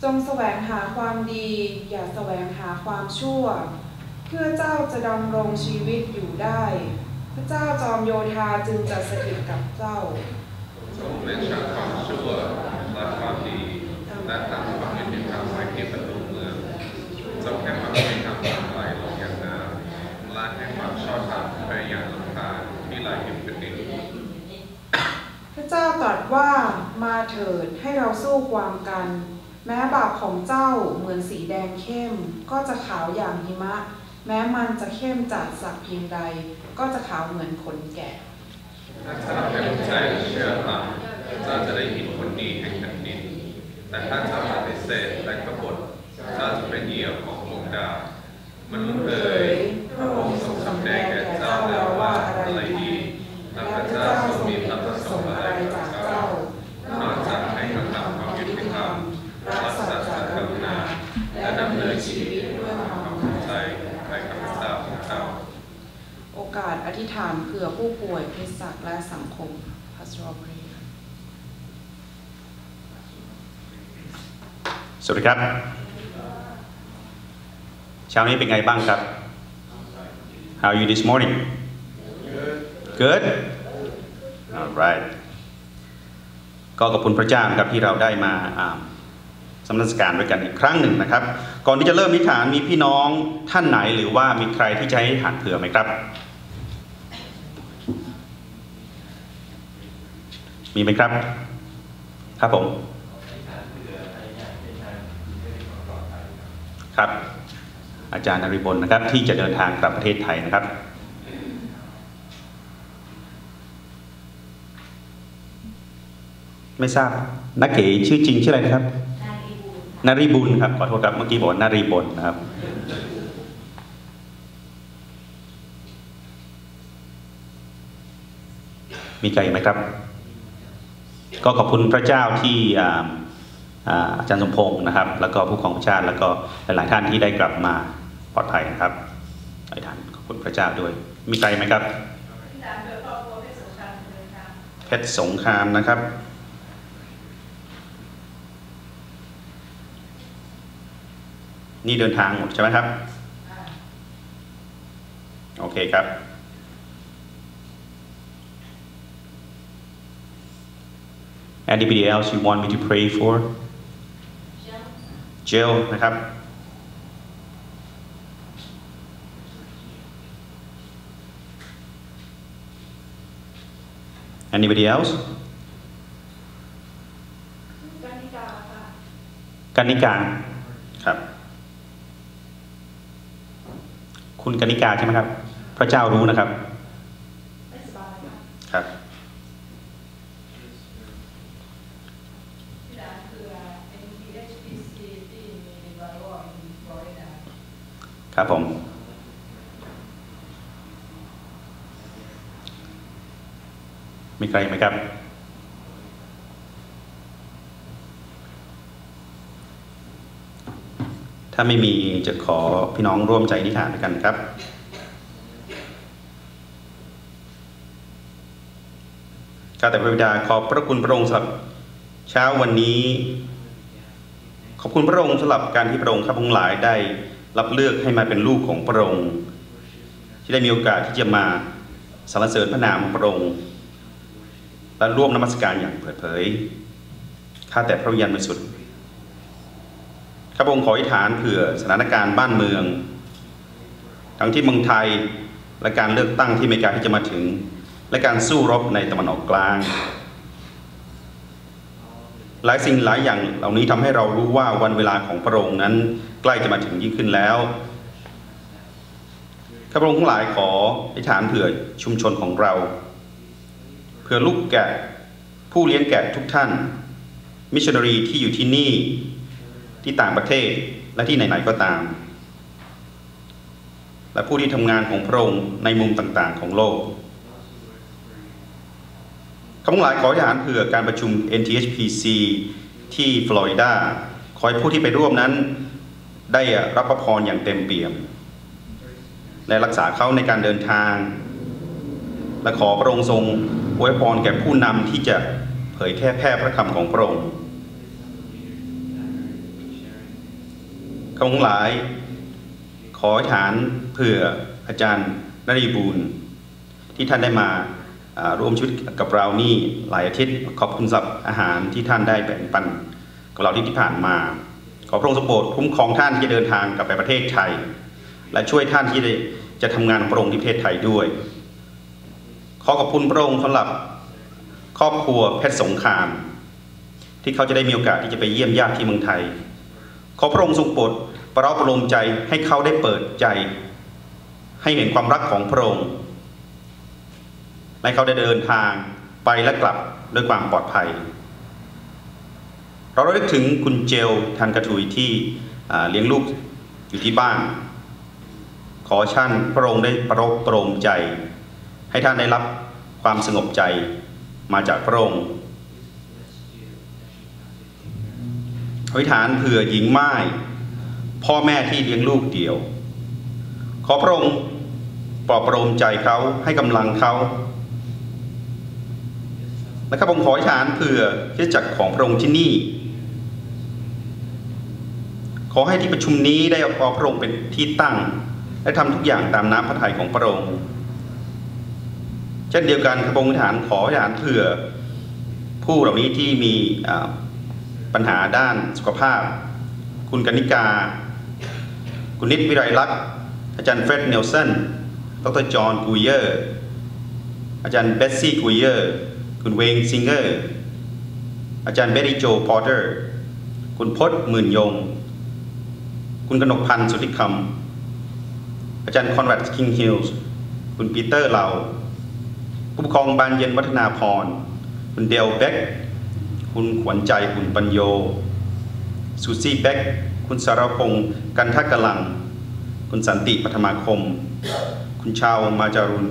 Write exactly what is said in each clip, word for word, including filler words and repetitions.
จงแสวงหาความดีอย่าแสวงหาความชั่วเพื่อเจ้าจะดำรงชีวิตอยู่ได้พระเจ้าจอมโยธาจึงจะสถิตกับเจ้าจงเว้นจากความชั่วและความดีและทำความยุติธรรมไว้ที่ประตูเมืองจงให้ความยุติธรรมไหลลงอย่างน้ำและให้ความชอบธรรมไปอย่างลำธารที่ไหลอยู่เป็นดินพระเจ้าตรัสว่ามาเถิดให้เราสู้ความกันแม้บาปของเจ้าเหมือนสีแดงเข้มก็จะขาวอย่างหิมะแม้มันจะเข้มจัดสักเพียงใดก็จะขาวเหมือนขนแกะถ้าเจ้าเต็มใจเชื่อฟังเจ้าจะได้เห็นผลดีแห่งแผ่นดินแต่ถ้าเจ้าปฏิเสธและกบฏเจ้าจะเป็นเหยื่อของลมดามนุษย์เอ๋ยพระองค์ทรงสำแดงแก่เจ้าแล้วว่าอะไรดีและพระเจ้าทรงมีพระประสงค์อะไรจากเจ้านอกจากให้กระทำความยุติธรรมรักษาสัจธรรมนาและดำเนินชีวิตด้วยความเข้าใจในคำสาปของเจ้าโอกาสอธิษฐานเผื่อผู้ป่วยเภสัชและสังคม Pastoral Prayer สวัสดีครับเช้านี้เป็นไงบ้างครับ How are you this morning Good Alright ก็ขอบคุณพระเจ้าครับที่เราได้มาสำนักการด้วยกันอีกครั้งหนึ่งนะครับก่อนที่จะเริ่มนิทานมีพี่น้องท่านไหนหรือว่ามีใครที่จะให้ฐานเผื่อไหมครับมีไหมครับครับผมครับอาจารย์นฤบลนะครับที่จะเดินทางกลับประเทศไทยนะครับไม่ทราบนักเก๋ชื่อจริงชื่ออะไรนะครับนารีบุญครับขอโทษครับเมื่อกี้บอกนารีบุญนะครับมีใครไหมครับก็ขอบคุณพระเจ้าที่อาจารย์สมพงศ์นะครับแล้วก็ผู้ของชาติแล้วก็หลายๆท่านที่ได้กลับมาปลอดภัยนะครับหลายท่านขอบคุณพระเจ้าด้วยมีใครไหมครับเพชรสงครามนะครับนี่เดินทางหมดใช่ไหมครับโอเคครับ Anybody else you want me to pray for? Jill นะครับ Anybody else? กันนิกาค่ะกันนิกาครับคุณกนิกาใช่ไหมครับพระเจ้ารู้นะครับครับครับผมมีใครไหมครับถ้าไม่มีจะขอพี่น้องร่วมใจอธิษฐานด้วยกันครับข้าแต่พระบิดาขอบพระคุณพระองค์สำหรับเช้าวันนี้ขอบคุณพระองค์สำหรับการที่พระองค์ข้าพงหลายได้รับเลือกให้มาเป็นลูกของพระองค์ที่ได้มีโอกาสที่จะมาสรรเสริญพระนามของพระองค์และร่วมนมัสการอย่างเปิดเผยข้าแต่พระวิญญาณบริสุทธิ์ข้าพระองค์ขออธิษฐานเผื่อสถานการณ์บ้านเมืองทั้งที่เมืองไทยและการเลือกตั้งที่อเมริกาที่จะมาถึงและการสู้รบในตะวันออกกลางหลายสิ่งหลายอย่างเหล่านี้ทำให้เรารู้ว่าวันเวลาของพระองค์นั้นใกล้จะมาถึงยิ่งขึ้นแล้วข้าพระองค์ทั้งหลายขออธิษฐานเผื่อชุมชนของเราเผื่อลูกแกะผู้เลี้ยงแกะทุกท่านมิชชันนารีที่อยู่ที่นี่ที่ต่างประเทศและที่ไหนๆก็ตามและผู้ที่ทำงานของพระองค์ในมุมต่างๆของโลกข้าพเจ้าหลายขออธิษฐานเผื่อการประชุม เอ็น ที เอช พี ซี ที่ฟลอริดาขอให้ผู้ที่ไปร่วมนั้นได้รับพระพรอย่างเต็มเปี่ยมและรักษาเขาในการเดินทางและขอพระองค์ทรงอวยพรแก่ผู้นำที่จะเผยแพร่พระคำของพระองค์ข้าทั้งหลายขอฐานเผื่ออาจารย์นฤบูลย์ที่ท่านได้มาร่วมชีวิตกับเรานี่หลายอาทิตย์ขอบคุณสำหรับอาหารที่ท่านได้แบ่งปันกับเราที่ผ่านมาขอพระองค์ทรงโปรดคุ้มครองท่านที่เดินทางกลับไปประเทศไทยและช่วยท่านที่จะทำงานพระองค์ที่ประเทศไทยด้วยขอขอบคุณพระองค์สำหรับครอบครัวเพชรสงครามที่เขาจะได้มีโอกาสที่จะไปเยี่ยมญาติที่เมืองไทยขอพระองค์ทรงโปรดประเราะประโลมใจให้เขาได้เปิดใจให้เห็นความรักของพระองค์ให้เขาได้เดินทางไปและกลับด้วยความปลอดภัยเราระลึกถึงคุณเจลทันกระถุยที่เลี้ยงลูกอยู่ที่บ้านขอท่านพระองค์ได้ประเราะประโลมใจให้ท่านได้รับความสงบใจมาจากพระองค์อธิษฐานเผื่อหญิงม่ายพ่อแม่ที่เลี้ยงลูกเดี่ยวขอพระองค์ปลอบประโลมใจเขาให้กำลังเขาและข้าพระองค์ขออธิษฐานเผื่อคริสตจักรของพระองค์ที่นี่ขอให้ที่ประชุมนี้ได้เอาพระองค์เป็นที่ตั้งและทำทุกอย่างตามน้ำพระทัยของพระองค์เช่นเดียวกันข้าพระองค์อธิษฐานขออธิษฐานเผื่อผู้เหล่านี้ที่มีปัญหาด้านสุขภาพคุณกนิกาคุณนิตวิไลลักษณ์อาจารย์เฟร็ดเนลสันดรจอห์นกูเยอร์อาจารย์เบสซี่กูเยอร์คุณเวงซิงเกอร์อาจารย์เบรรี่โจพอร์เตอร์คุณพจน์หมื่นยงคุณกนกพันธ์สุทธิคำอาจารย์คอนแรดคิงฮิลส์คุณปีเตอร์เหลาผู้ปกครองบานเย็นวัฒนาพรคุณเดลเบ็กคุณขวัญใจคุณปัญโยซูซี่เบ็กคุณสารพงศ์กันทกลังคุณสันติปฐมาคมคุณชาวมาจารุณ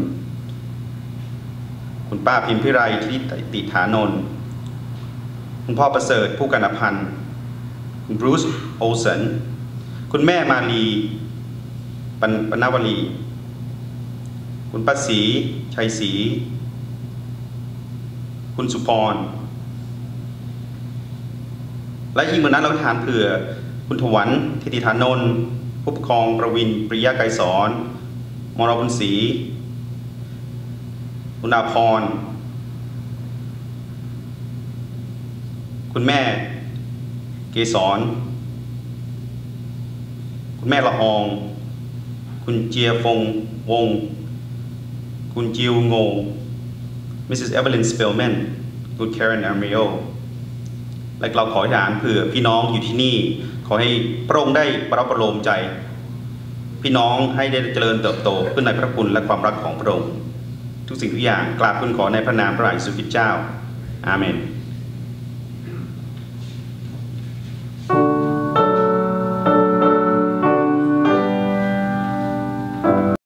คุณป้าพิมพิไรที่ติฐานนท์คุณพ่อประเสริฐผู้กันพันธ์คุณบรูซโอลสันคุณแม่มาลีปนาวลีคุณป้าศรีชัยศรีคุณสุพรและยิ่งกว่านั้นเราทานเผื่อคุณถวันทิติฐานนท์ผู้ปกครองประวินปริยะไกรสอนมรบุญศรีคุณอาพรคุณแม่เกษรคุณแม่ละอองคุณเจียฟงวงคุณจิวโงมิสซิสเอเวลินสเปลแมนคุณแคเรนอาร์เมโอและเราขออธิษฐานเผื่อพี่น้องอยู่ที่นี่ขอให้พระองค์ได้ประรับประโลมใจพี่น้องให้ได้เจริญเติบโตขึ้นในพระคุณและความรักของพระองค์ทุกสิ่งทุกอย่างกราบทูลขอในพระนามพระเยซูคริสต์เจ้าอาเมน